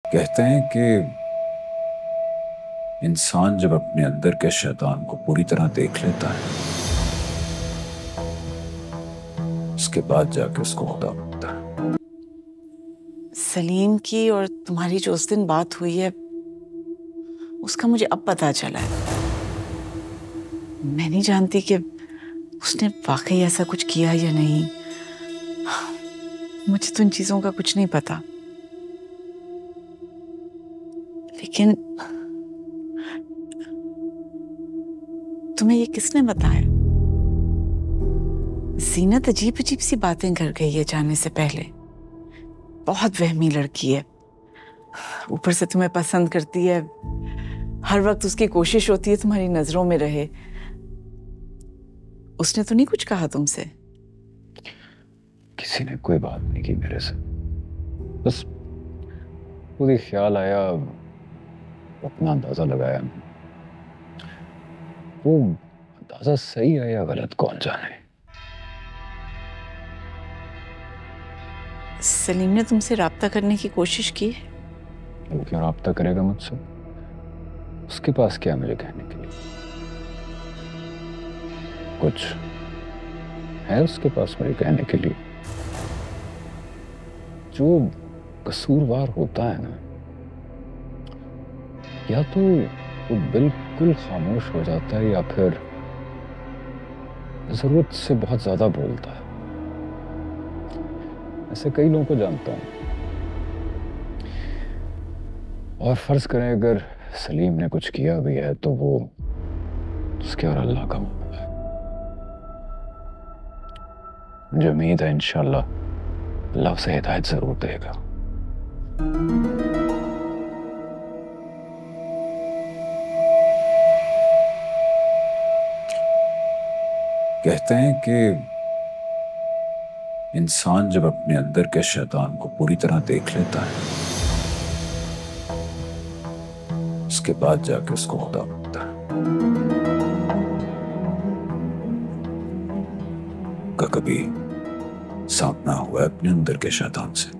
कहते हैं कि इंसान जब अपने अंदर के शैतान को पूरी तरह देख लेता है, उसके बाद जाके उसको खुदा मिलता है। सलीम की और तुम्हारी जो उस दिन बात हुई है, उसका मुझे अब पता चला है। मैं नहीं जानती कि उसने वाकई ऐसा कुछ किया या नहीं। मुझे तो इन चीजों का कुछ नहीं पता, लेकिन तुम्हें ये किसने बताया? जीनत अजीब अजीब सी बातें कर गई है जाने से पहले। बहुत वहमी लड़की है, ऊपर से तुम्हें पसंद करती है। हर वक्त उसकी कोशिश होती है तुम्हारी नजरों में रहे। उसने तो नहीं कुछ कहा तुमसे? किसी ने कोई बात नहीं की मेरे से, बस खुद ही ख्याल आया, अपना अंदाजा लगाया। वो अंदाजा सही है या गलत कौन जाने। सलीम ने तुमसे राब्ता करने की कोशिश की है? वो क्यों राब्ता करेगा मुझसे? उसके पास क्या मुझे कहने के लिए? कुछ है उसके पास मुझे कहने के लिए? जो कसूरवार होता है ना, या तो वो बिल्कुल खामोश हो जाता है या फिर जरूरत से बहुत ज्यादा बोलता है। ऐसे कई लोगों को जानता हूं। और फर्ज करें अगर सलीम ने कुछ किया भी है तो वो उसके और अल्लाह का मामला है। मुझे उम्मीद है इंशाअल्लाह अल्लाह उसे हिदायत जरूर देगा। कहते हैं कि इंसान जब अपने अंदर के शैतान को पूरी तरह देख लेता है, उसके बाद जाके उसको खुदा मिलता है। का कभी सामना हुआ है अपने अंदर के शैतान से?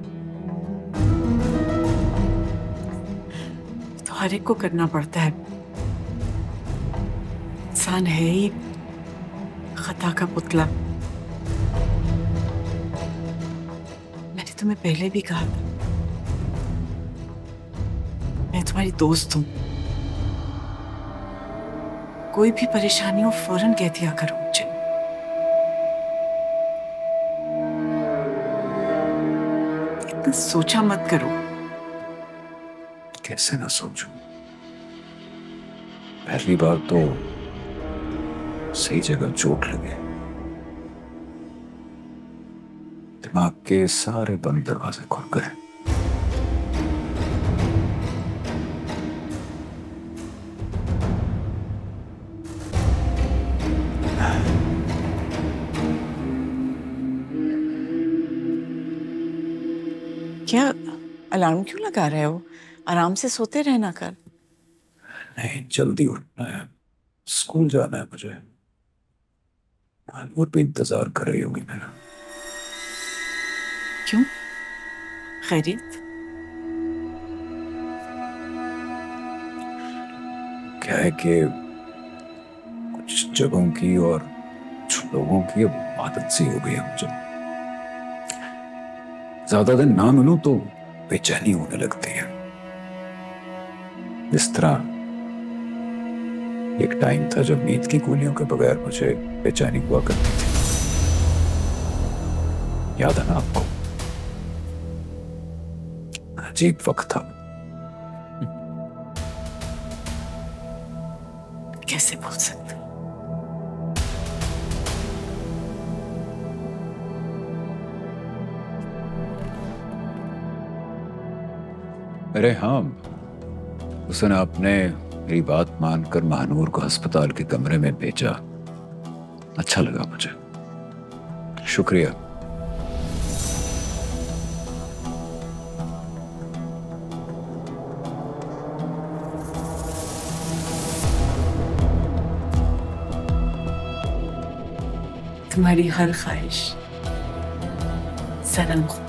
तो हर एक को करना पड़ता है। इंसान है ही खता का पुतला। मैंने तुम्हें पहले भी कहा था, मैं तुम्हारी दोस्त हूं। कोई भी परेशानी हो फौरन कह दिया करो मुझे। इतना सोचा मत करो। कैसे ना सोचूं? पहली बार तो सही जगह चोट लगे, दिमाग के सारे बंद दरवाजे खुल गए। क्या अलार्म क्यों लगा रहे हो? आराम से सोते रहना कल। नहीं, जल्दी उठना है, स्कूल जाना है मुझे। और भी इंतजार कर रही होगी मेरा। क्यों? खैरियत? क्या है कि कुछ जगहों की और कुछ लोगों की अब आदत सी हो गई है मुझे। ज्यादा दिन ना मिलूं तो बेचैनी होने लगती है। इस तरह एक टाइम था जब नींद की गोलियों के बगैर मुझे बेचैनी हुआ करती थी। याद है ना आपको? अजीब वक्त था। कैसे बोल सकते? अरे हाँ, उस दिन आपने मेरी बात मानकर महानूर को अस्पताल के कमरे में भेजा। अच्छा लगा मुझे, शुक्रिया। तुम्हारी हर ख्वाहिश सनम